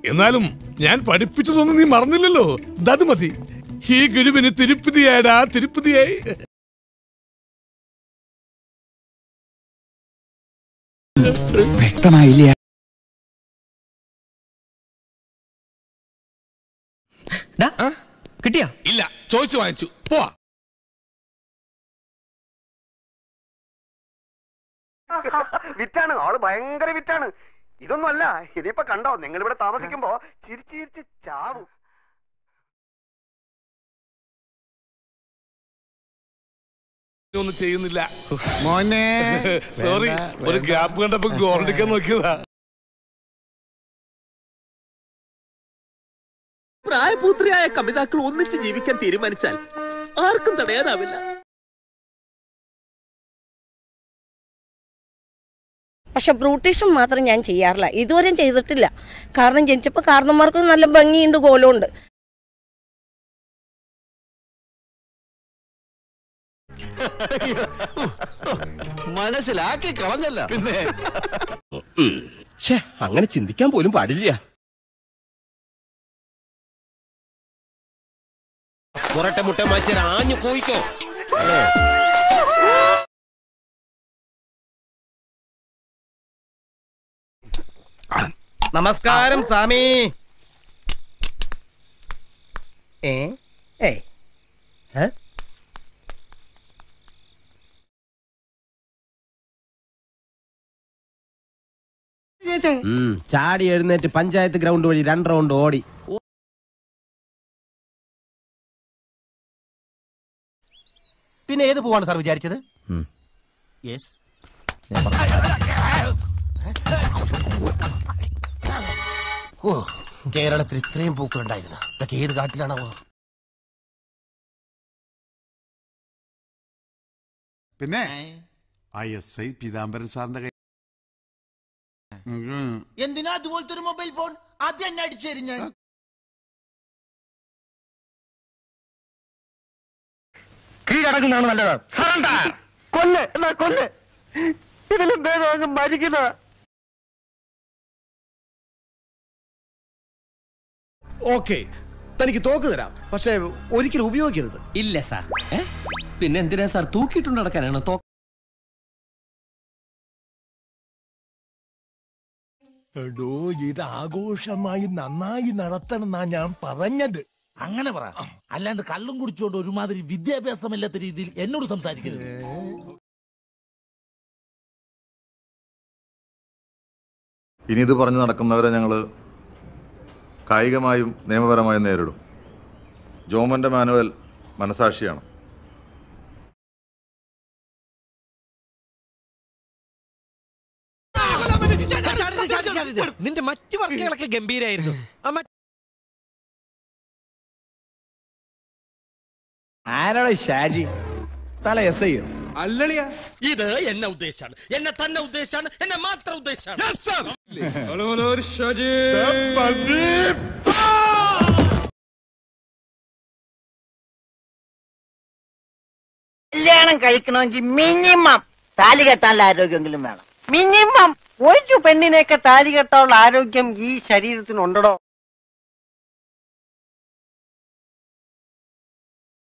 എന്നാലും ഞാൻ പഠിപ്പിച്ചതൊന്നും നീ മറന്നില്ലല്ലോ. അത് മതി. ഈ ഗുരുവിന് തിരുപ്പതിയാടാ, തിരുപ്പതിയായി. വ്യക്തമായില്ല. കിട്ടിയാ? ഇല്ല, ചോദിച്ചു വാങ്ങിച്ചു. പോവാ. വിറ്റാണ്, ആള് ഭയങ്കര വിറ്റാണ്. ഇതൊന്നും അല്ല, ഇനിയിപ്പോ കണ്ടോ നിങ്ങൾ ഇവിടെ താമസിക്കുമ്പോ ചിരിച്ച് ചിരിച്ച് ചാവും. ഒന്നും ചെയ്യുന്നില്ല മോനെ. സോറി, ഒരു ഗ്യാപ്പ് കണ്ടപ്പോ ഗോൾഡിക്കാൻ നോക്കിയതാ. പ്രായപൂത്രിയായ കവിതാക്കൾ ഒന്നിച്ച് ജീവിക്കാൻ തീരുമാനിച്ചാൽ ആർക്കും തടയാനാവില്ല. പക്ഷെ ബ്രൂട്ടീഷും മാത്രം ഞാൻ ചെയ്യാറില്ല, ഇതുവരെയും ചെയ്തിട്ടില്ല. കാരണം ജനിച്ചപ്പോൾ കാരണന്മാർക്ക് നല്ല ഭംഗിയുണ്ട്, കോലമുണ്ട്. മനസ്സിലാക്കി കളഞ്ഞല്ല. പിന്നെ അങ്ങനെ ചിന്തിക്കാൻ പോലും പാടില്ല. പുറട്ടെ മുട്ട മാച്ചാൻ ആഞ്ഞു പോയിക്കോ. നമസ്കാരം സ്വാമി. ചാടി എഴുന്നേറ്റ് പഞ്ചായത്ത് ഗ്രൗണ്ട് വഴി 2 റൗണ്ട് ഓടി. പിന്നെ ഏത് പോവാണ് സാർ വിചാരിച്ചത്? ഓ, കേരളത്തിൽ ഇത്രയും പൂക്കളുണ്ടായിരുന്നു. ഇതൊക്കെ ഏത് കാട്ടിലാണോ? പിന്നെ ISI പീതാംബരൻ സാറിന്റെ കൈ എന്തിനാ അതുപോലത്തെ ഒരു മൊബൈൽ ഫോൺ ആദ്യം എന്നെ അടിച്ചേരും ഞാൻ. കീഴടങ്ങുന്നതാണ് നല്ലത്. കൊല്ല് എന്നാ കൊല്ല്, ഇതിലും ഭേദം മരിക്കുന്ന. ഓക്കെ, തനിക്ക് തോക്ക് തരാം, പക്ഷെ ഒരിക്കലും ഉപയോഗിക്കരുത്. ഇല്ല സാർ. പിന്നെ എന്തിനാ സാർ തൂക്കിയിട്ടുണ്ട് നടക്കാനാണോ തോക്ക്? എടോ, ഇത് ആഘോഷമായി നന്നായി നടത്തണമെന്നാ ഞാൻ പറഞ്ഞത്. അങ്ങനെ പറ, അല്ലാണ്ട് കള്ളും കുടിച്ചുകൊണ്ട് ഒരുമാതിരി വിദ്യാഭ്യാസമില്ലാത്ത രീതിയിൽ എന്നോട് സംസാരിക്കരുത്. ഇനി ഇത് പറഞ്ഞു നടക്കുന്നവരെ ഞങ്ങൾ കായികമായും നിയമപരമായും നേരിടും. ജോമന്റെ മാനുവൽ മനസാക്ഷിയാണ്. നിന്റെ മറ്റു വർക്കുകളൊക്കെ ഗംഭീരായിരുന്നു. ആരാണ് ഷാജി? സ്ഥലം SI അല്ലളിയാ, ഇത് എന്നെ ഉദ്ദേശാണ്, എന്നെ തന്നെ ഉദ്ദേശാണ്, എന്നെ മാത്രം ഉദ്ദേശാണ്. കല്യാണം കഴിക്കണമെങ്കിൽ മിനിമം താലി കെട്ടാനുള്ള ആരോഗ്യമെങ്കിലും വേണം. മിനിമം ഒരു പെണ്ണിനെയൊക്കെ താലി കെട്ടാനുള്ള ആരോഗ്യം ഈ ശരീരത്തിനുണ്ടോ?